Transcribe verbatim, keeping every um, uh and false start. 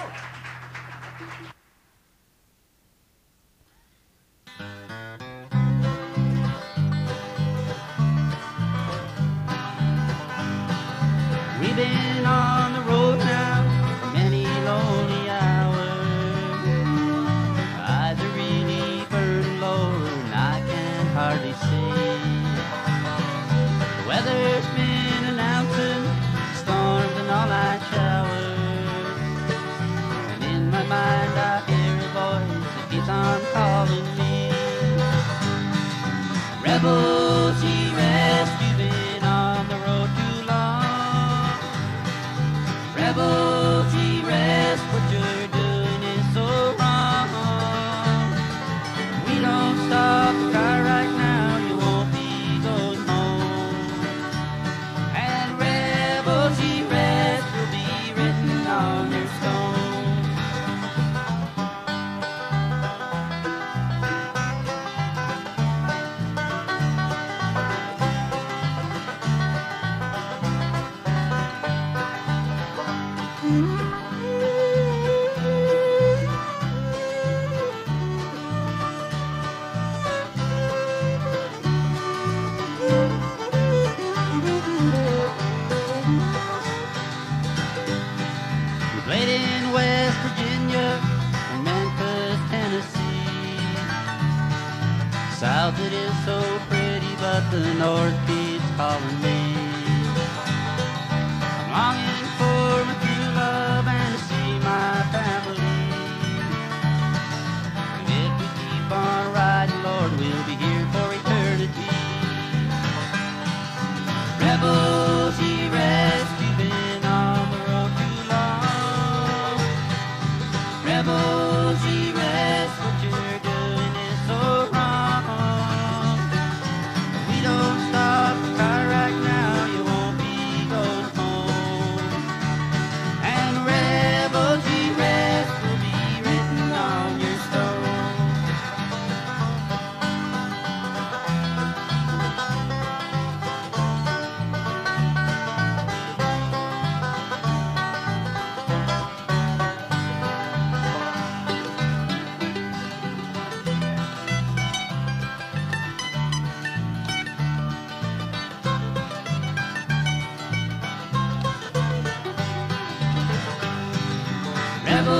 We've been on the road now for many lonely hours. Eyes are really burning low and I can hardly see. The weather's been announcing storms and all-night showers. And in my mind I hear a voice that keeps on calling me. Rebels, ye rest, you've been on the road too long. Rebels, ye rest, what you're doing is so wrong. We don't stop the car right now, you won't be going home. And rebels, ye rest, will be written on your stone. We played in West Virginia and Memphis, Tennessee. South it is so pretty, but the North keeps calling me. I'm longing for my true love and to see my family. And if we keep on riding, Lord, we'll be here for eternity. Rebels, ye rest, you've been on the road too long. Rebels, ye rest, what you're doing is so wrong. We don't stop the car right now, you won't be going home. And rebels, ye rest, will be written on your stone. Rebels,